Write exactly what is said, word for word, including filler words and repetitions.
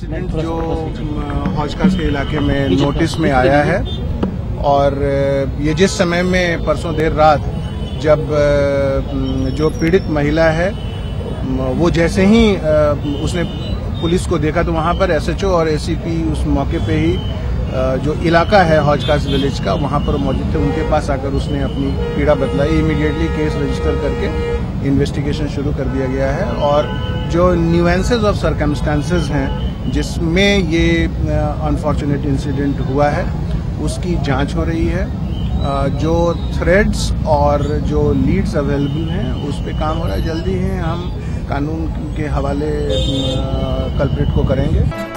Incident जो हौजखास के इलाके में नोटिस में आया है, और ये जिस समय में परसों देर रात जब जो पीड़ित महिला है वो जैसे ही उसने पुलिस को देखा तो वहां पर एसएचओ और एसीपी उस मौके पे ही जो इलाका है हौजखास विलेज का वहां पर मौजूद थे। उनके पास आकर उसने अपनी पीड़ा बतलाई। इमीडिएटली केस रजिस्टर करके इन्वेस्टिगेशन शुरू कर दिया गया है, और जो न्यूएंसेस ऑफ सर्कमस्टेंसेस हैं जिसमें ये अनफॉर्चुनेट इंसिडेंट हुआ है उसकी जांच हो रही है। जो थ्रेड्स और जो लीड्स अवेलेबल हैं उस पे काम हो रहा है। जल्दी ही हम कानून के हवाले कल्प्रिट को करेंगे।